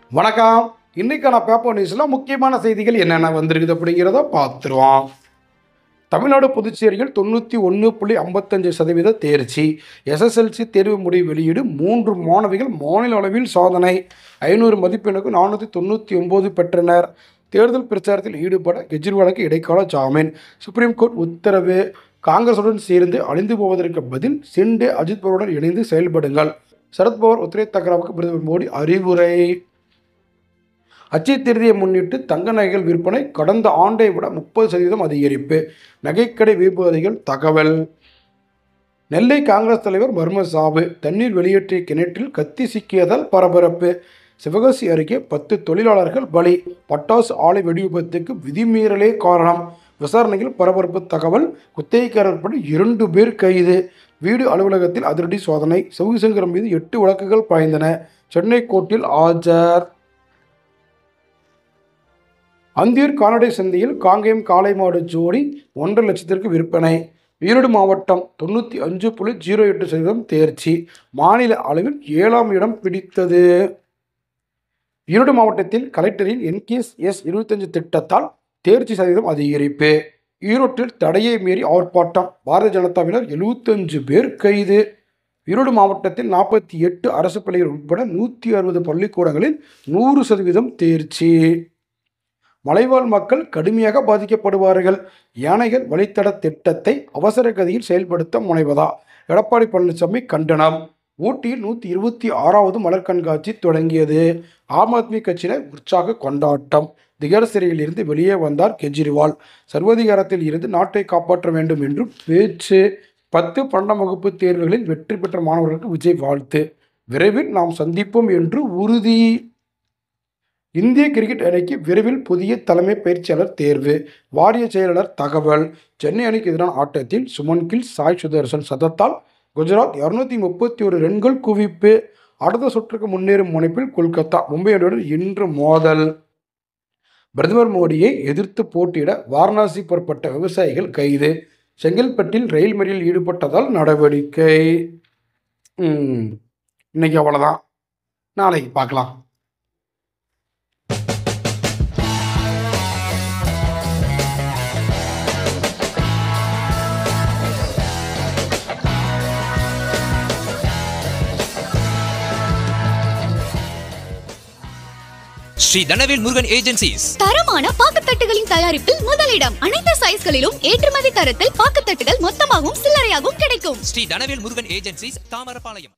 வணக்கம். இன்னைக்கான பேப்பர் நியூஸில் முக்கியமான செய்திகள் என்னென்ன வந்திருக்குது அப்படிங்கிறத பார்த்துருவோம். தமிழ்நாடு புதுச்சேரியில் 91.55% தேர்ச்சி. எஸ்எஸ்எல்சி தேர்வு முடிவு வெளியீடு. 3 மாணவிகள் மாநில அளவில் சாதனை. 500 மதிப்பெண்ணுக்கு 499 பெற்றனர். தேர்தல் பிரச்சாரத்தில் ஈடுபட கெஜ்ரிவாலுக்கு இடைக்கால ஜாமீன். சுப்ரீம் கோர்ட் உத்தரவு. காங்கிரசுடன் சேர்ந்து அழிந்து போவதற்கு பதில் ஷிண்டே அஜித் பவருடன் இணைந்து செயல்படுங்கள். சரத்பவார் உத்தரவு தகராவுக்கு பிரதமர் மோடி அறிவுரை. அச்சய திருதியை முன்னிட்டு தங்க நகைகள் விற்பனை கடந்த ஆண்டை விட 30% அதிகரிப்பு. நகைக்கடை வியாபாரிகள் தகவல். நெல்லை காங்கிரஸ் தலைவர் மர்ம சாவு. தண்ணீர் வெளியேற்றிய கிணற்றில் கத்தி சிக்கியதால் பரபரப்பு. சிவகாசி அருகே 10 தொழிலாளர்கள் பலி. பட்டாசு ஆலை வெடிவிபத்துக்கு விதிமீறலே காரணம். விசாரணையில் பரபரப்பு தகவல். குத்தகைக்காரர் படி 2 பேர் கைது. வீடு அலுவலகத்தில் அதிரடி சோதனை. சிவசங்கர் மீது 8 வழக்குகள் பாய்ந்தன. சென்னை கோர்ட்டில் ஆஜர். அந்தியூர் கால்நடை சந்தையில் காங்கேயம் காளை மாடு ஜோடி 1.5 லட்சத்திற்கு விற்பனை. ஈரோடு மாவட்டம் 95.08% தேர்ச்சி. மாநில அளவில் 7ஆம் இடம் பிடித்தது. ஈரோடு மாவட்டத்தில் கலெக்டரின் NKS 25 திட்டத்தால் தேர்ச்சி சதவீதம் அதிகரிப்பு. ஈரோட்டில் தடையை மீறி ஆர்ப்பாட்டம். பாரதிய ஜனதாவினர் 75 பேர் கைது. ஈரோடு மாவட்டத்தில் 48 அரசு பள்ளிகள் உட்பட 160 பள்ளிக்கூடங்களில் 100% தேர்ச்சி. மலைவாழ் மக்கள் கடுமையாக பாதிக்கப்படுவார்கள். யானைகள் வழித்தட திட்டத்தை அவசர கதியில் செயல்படுத்த முனைவதா? எடப்பாடி பழனிசாமி கண்டனம். ஊட்டியில் 126வது மலர் கண்காட்சி தொடங்கியது. ஆம் ஆத்மி கட்சியினர் உற்சாக கொண்டாட்டம். திகார் சிறையில் இருந்து வெளியே வந்தார் கெஜ்ரிவால். சர்வாதிகாரத்தில் இருந்து நாட்டை காப்பாற்ற வேண்டும் என்று பேச்சு. 10, 12ஆம் வகுப்பு தேர்வுகளில் வெற்றி பெற்ற மாணவர்களுக்கு விஜய் வாழ்த்து. விரைவில் நாம் சந்திப்போம் என்று உறுதி. இந்திய கிரிக்கெட் அணிக்கு விரைவில் புதிய தலைமை பயிற்சியாளர் தேர்வு. வாரிய செயலாளர் தகவல். சென்னை அணிக்கு எதிரான ஆட்டத்தில் சுமன் கில், சாய் சுதர்சன் சதத்தால் குஜராத் 231 ரன்கள் குவிப்பு. அடுத்த சுற்றுக்கு முன்னேறும் முனைப்பில் கொல்கத்தா. மும்பை அணியுடன் இன்று மோதல். பிரதமர் மோடியை எதிர்த்து போட்டியிட வாரணாசி புறப்பட்ட விவசாயிகள் கைது. செங்கல்பட்டில் ரயில் மறியலில் ஈடுபட்டதால் நடவடிக்கை. இன்னைக்கு அவ்வளோதான். நாளைக்கு பார்க்கலாம். ஸ்ரீ தனவேல் முருகன் ஏஜென்சிஸ் தரமான பாக்குத்தட்டுகளின் தயாரிப்பில் முதலிடம். அனைத்து சைஸ்களிலும் ஏற்றுமதி தரத்தில் பாக்குத்தட்டுகள் மொத்தமாகவும் சில்லறையாகவும் கிடைக்கும். ஸ்ரீ தனவேல் முருகன் ஏஜென்சிஸ், தாமரபாளையம்.